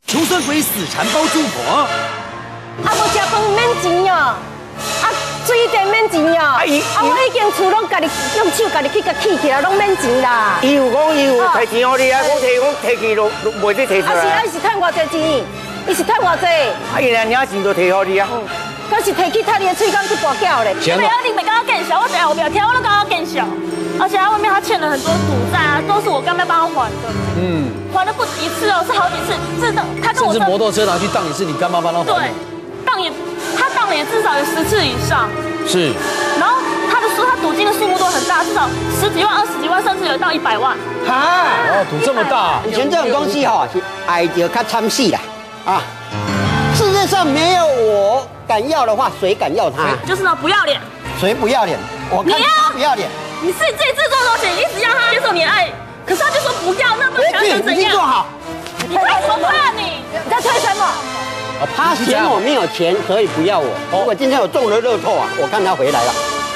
穷酸鬼死缠包租婆。 无食饭免钱哦，水电免钱哦。我已经厝拢家己用手家己去起起来，拢免钱啦。 伊有讲伊有提钱给你啊，我提去都袂得提出来。 伊是趁偌济钱？伊是趁偌济？ 伊连领钱都提给你啊。 可是提去他的嘴工去跋筊嘞。 没有，你没跟他更小，我等下我不要挑，我都跟他更小。而且他外面他欠了很多赌债啊，都是我刚刚帮他还的。还了不止一次哦，是好几次。是的，他跟我甚至摩托车拿去当也是你干妈帮他还。 对，他当也至少有10次以上。 是。 然后他的说他赌金的数目都很大，至少10几万、20几万，甚至有到100万。 哦，赌这么大。 以前这种东西哈是爱就较参戏啦啊。世界上没有我敢要的话，谁敢要他？ 就是呢，不要脸。 谁不要脸？我看他不要脸。 你自己制作多少钱，一直要他接受你的爱，可是他就说不要，那不想怎样？ 你做好。 你推什么啊你？ 你在推什么？ 他嫌我没有钱，所以不要我。如果今天我中了乐透啊，我看他回来了。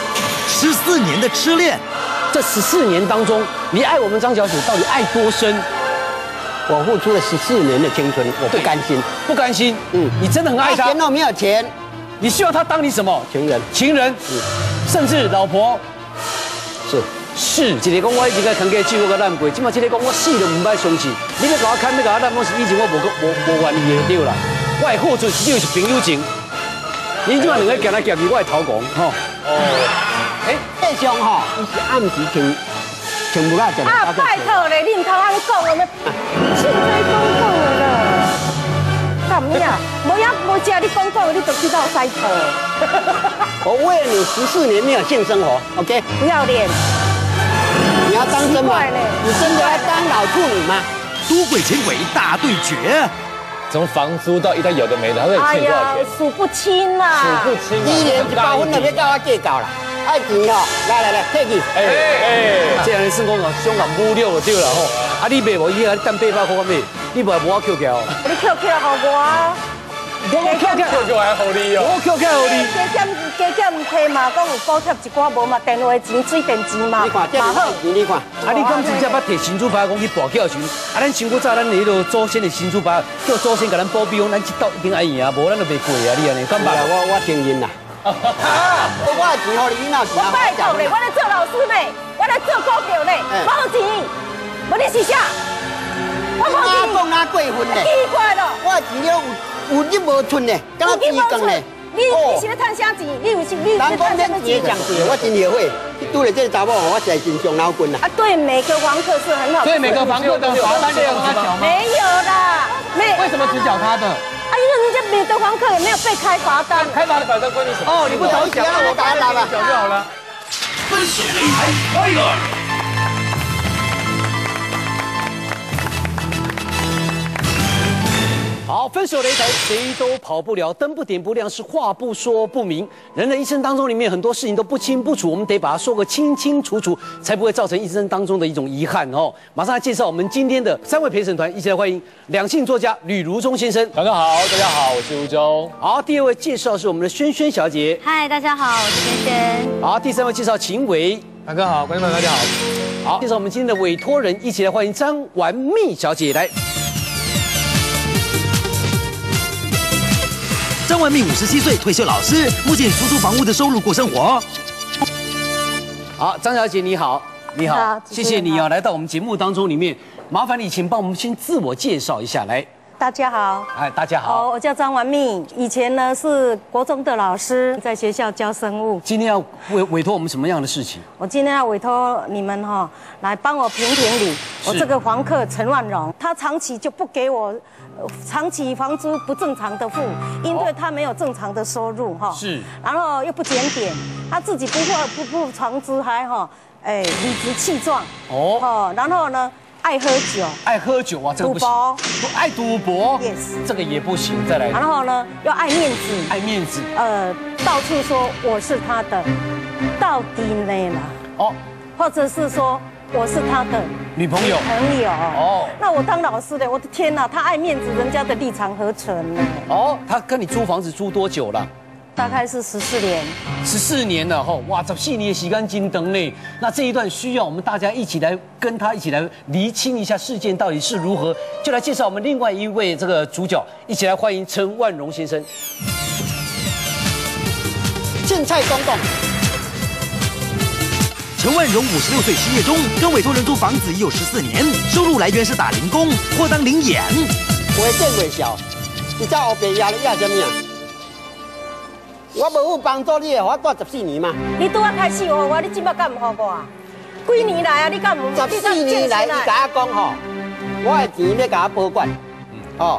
14年的痴恋， 这14年当中，你爱我们张小姐到底爱多深？ 我付出了14年的青春，我不甘心， 不甘心。你真的很爱她。 嫌我没有钱， 你希望她当你什么？情人，甚至老婆。是，一个讲我以前个扛过酒我个烂过，今嘛一个讲我死都唔捌相信。你要甲我砍，要甲我烂，拢是以前我无愿意的对啦。我的好处是就是朋友情，你即嘛两个行来行去，我会投降吼。 这种吼，伊是暗时请不到钱。 拜托咧，你唔通安讲，我们凊彩讲了啦。干呀？无食你讲你就知道塞头。 我为了你14年没有性生活 ，OK？ 不要脸。 你要当真吗？你真的要当老处女吗？ 赌鬼钱鬼大对决， 从房租到一袋有的没的，他到底欠多少钱？ 数不清啦， 数不清。 1年100分就别叫我计较啦，爱钱哦，来，退去。 这样算讲哦，伤人侮辱就对啦吼。啊，你卖无伊啊，等800块我卖，你卖无我扣起哦。 你扣起来给我。 我扣起还好你哦。 我扣起好你。 加减提嘛，讲有补贴一寡无嘛，电话钱、水电钱嘛，嘛好。 你看， 啊，你讲真正捌摕新主牌讲去跋筊的时阵，啊，咱先古早咱迄个祖先的新主牌，叫祖先甲咱保庇，讲咱这道一定爱赢啊，无咱就袂过啊，你安尼，敢捌？ 我承认啦。我的钱互你，哪有钱？ 我拜托咧，我咧做老师咧，我咧做股票咧，我有钱，无你是啥？我无钱。 讲哪过分咧？ 奇怪咯， 我钱了有入无出咧，敢若猪缸咧。 你是咧赚啥钱？你有是你人讲咱钱上贵，我真后悔。拄了这个查某，我实在真伤脑筋啦。 啊，对每个房客是很好。 对每个房客的罚单这样子吗？ 没有啦， 为什么只缴他的？ 啊，因为人家每个房客也没有被开罚单。 开罚的罚单关你什么？ 哦，你不早讲，我打来了， 缴就好了。 分手擂台 Fire。 好，分手擂台谁都跑不了，灯不点不亮，是话不说不明。人的一生当中，里面很多事情都不清不楚，我们得把它说个清清楚楚，才不会造成一生当中的一种遗憾哦。马上来介绍我们今天的3位陪审团，一起来欢迎两性作家吕如中先生。 大家好，我是吴中。 好，第2位介绍是我们的萱萱小姐。 嗨，大家好，我是萱萱。 好，第3位介绍秦伟。 大家好，观众朋友大家好。 好，介绍我们今天的委托人，一起来欢迎张婉蜜小姐来。 张婉蜜57岁，退休老师，目前出租房屋的收入过生活。 好，张小姐你好，你好， 好谢谢你啊，来到我们节目当中里面，麻烦你请帮我们先自我介绍一下来。 大家好， 哎，大家好。 我叫张婉蜜，以前呢是国中的老师，在学校教生物。 今天要委托我们什么样的事情？ 我今天要委托你们来帮我评理。我这个房客陈万荣，他长期就不给我。长期房租不正常的付，因为他没有正常的收入是， 然后又不检点，他自己不付房租还理直气壮然后呢爱喝酒啊，这个不行，爱赌博 ，yes， 这个也不行，再来， 然后呢又爱面子，到处说我是他的，到底呢啦，或者是说。我是他的女朋友那我当老师的，我的天哪，他爱面子，人家的立场何存呢？ 他跟你租房子租多久了？ 大概是14年。 14年了哈，哇，14年的时间真长呢。那这一段需要我们大家一起来跟他一起来厘清一下事件到底是如何，就来介绍我们另外一位这个主角，一起来欢迎陈万荣先生。 青菜公公。 陈万荣56岁失业中，跟委托人租房子已有14年，收入来源是打零工或当零演。 袂见袂晓，你在后边压什么啊？我无有帮助你，互我住14年嘛。 你拄啊开始予我，你今麦敢唔予我啊？几年来啊，你敢唔 ？14年来，伊甲我讲吼，我的钱要甲我保管，哦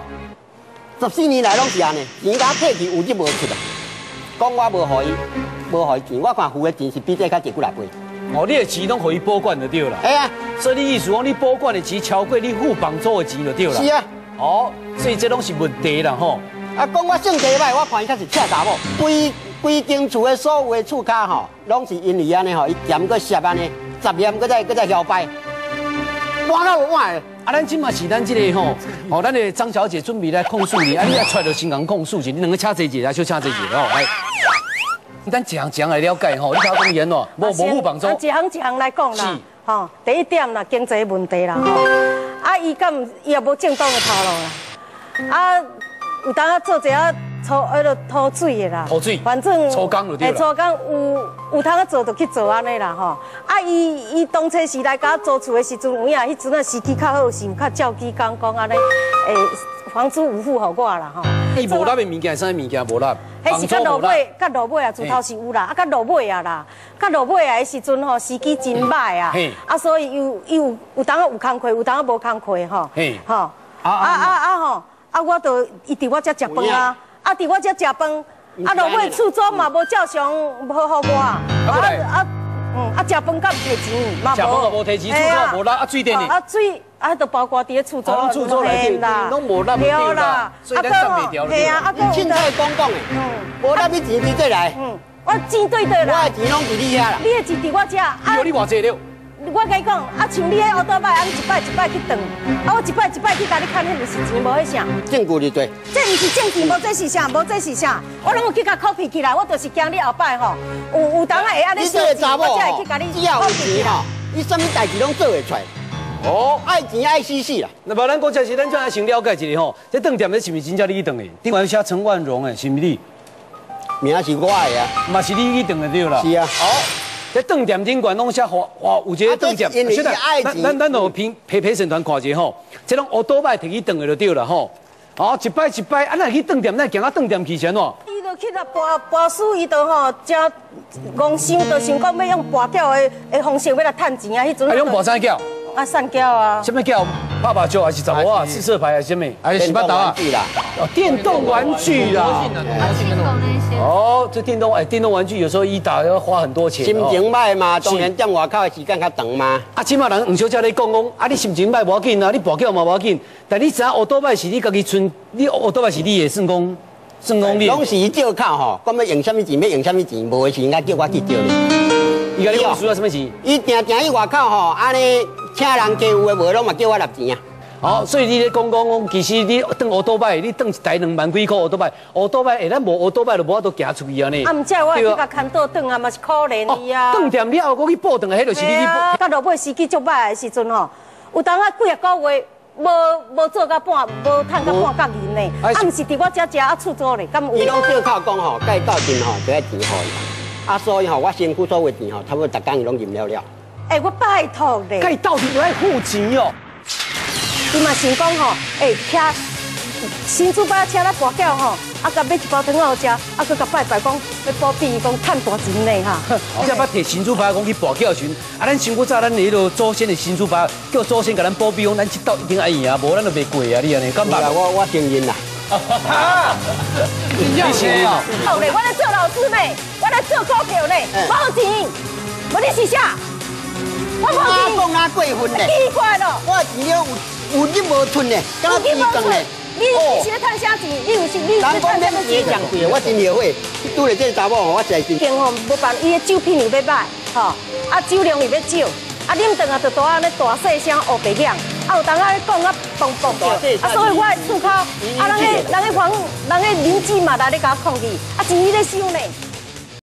，14年来拢是安尼，钱甲我退去有入无出啊。讲我无互伊钱，我看付的钱是比这较侪几来倍。 哦，你的钱拢可以保管就对了。 哎呀， 所以你意思讲，你保管的钱超过你付房租的钱就对了。 是啊。 哦，所以这拢是问题啦吼。 啊，讲我性格歹，我看伊较是恰查某。规间厝的所有的厝骹吼，拢是因为安尼吼，伊嫌个摄安尼，10年搁再摇摆，换到换的。 啊，咱今嘛是咱这个吼，哦，咱的张小姐准备来控诉你，啊，你来出来就先讲控诉去，你两个请坐一下，小请坐一下哦，来。 咱一项来了解吼，你头讲言哦，无付房租。 一项来讲啦，吼，第一点啦，经济问题啦，吼，啊，伊也无正当的头路啦，啊，有当啊做一下拖水的啦， 拖水， 反正抽工就对了。 抽工有通啊做就去做安尼啦，吼，啊，伊当初时来甲租厝的时阵，有影迄阵啊时机较好，是有较照机讲安尼，房租有付互我啦，吼。 伊无纳的物件，啥物件无纳？ 迄是到落尾啊，自头是有啦，啊，到落尾啊啦，到落尾啊的时阵吼，时机真歹啊，啊，所以有当啊有工课，有当啊无工课吼，吼，我就伊伫我遮食饭啊，啊，伫我遮食饭，啊，落尾厝租嘛无照常无互我，啊，食饭甲摕钱嘛无， 食饭也无摕钱，厝租无纳，啊，水电呢？ 啊，水。 啊，都包括伫咧厝租， 厝租内底拢无纳对啦，所以咱上袂调。 系啊，啊，凊彩讲讲的，无纳你钱伫这来。 我钱对对啦。 我的钱拢伫你遐啦。 你的钱伫我遮。 有你偌济了？ 我甲你讲，啊，像你迄乌多摆，啊，你一摆去转，啊，我一摆去甲你看，迄就是钱无迄啥。 证据就对。 这毋是证据，无这是啥，无这是啥，我拢有去甲 copy 起来，我就是惊你后摆吼，有当啊会安尼小钱，我才会去甲你 copy 起来。 你什么代志拢做会出来。 哦，爱钱爱死死啦！ 那么咱国家是咱就来先了解一下吼，这饭店的是不是真正你去订的？顶完写陈万荣的，是不是你？ 名是我的啊， 嘛是你去订的对啦。 是啊。哦， 这饭店宾馆拢写哇，有一个饭店， 因为是爱钱。 咱有陪审团看一下吼，这种乌多摆摕去订的就对了吼。哦，一摆，啊，那去饭店，那行到饭店去先喏。 伊就去来跋输，伊就吼，真戆心，就想讲要用跋筊的方式要来趁钱啊，迄阵。 用跋啥筊？ 啊，散胶啊！ 什么叫爸爸酒还是查某啊？四色牌还是什么？还是洗八刀啊？哦，电动玩具啦。哦，这电动玩具有时候一打要花很多钱。 心情歹嘛，当然踮外口的时间较长嘛。 啊，起码人黄小姐咧讲，啊，你心情歹无要紧啊，你跋筊嘛无要紧。但你知影乌多摆是你家己存，你乌多摆是你的算讲你。 拢是伊借靠吼，讲要用什么钱，要用什么钱，无的时应该叫我去借你。 伊甲你讲需要什么钱？ 伊定去外口吼，安尼请人家有的无拢嘛叫我纳钱啊。 好，所以你咧讲，其实你当乌多摆，你当一台2万几块乌多摆，下咱无乌多摆就无法度行出去安尼。 啊，唔知我去甲牵倒转啊，嘛是可怜伊啊。 饭店了后，我去报顿啊，迄就是你去报。 到落尾时机足歹的时阵吼，有当啊几个月无做到半，无趁到半角银呢。啊，唔是伫我遮食啊厝租咧，敢有？ 伊拢借靠讲吼，甲伊斗阵吼，就爱钱互伊。啊，所以吼，我身躯所有钱吼，差不多逐工伊拢认了了。 我拜托咧。 甲伊斗阵就爱付钱哦。 伊嘛想讲吼，请新主爸请咱跋筊吼，啊，甲买一包汤好食，啊，佮甲拜讲要保庇伊讲趁大钱呢哈。 我才捌摕新主爸讲去跋筊时，啊，咱想古早咱迄落祖先的新主爸，叫祖先甲咱保庇讲，咱这斗一定爱赢啊，无咱就袂过啊，你安尼敢捌？ 我承认啦。 你承认啊？ 好嘞，我来做老师呢，我来做股票呢，无钱，无你是啥？我无钱。 讲哪过分嘞？ 奇怪咯， 我钱了有入无出呢，敢若猪缸呢？ 你是咧趁啥钱？你有是你是趁啥钱？ 上贵，我真后悔。拄着这查某，我实在是。 经吼无办，伊的酒品又要歹，吼，啊酒量又要少，啊啉顿啊就大安尼大细声，黑白眼，啊有当啊讲啊蹦蹦叫，啊所以我的厝口人个邻居嘛来咧甲我抗议，钱你咧收呢？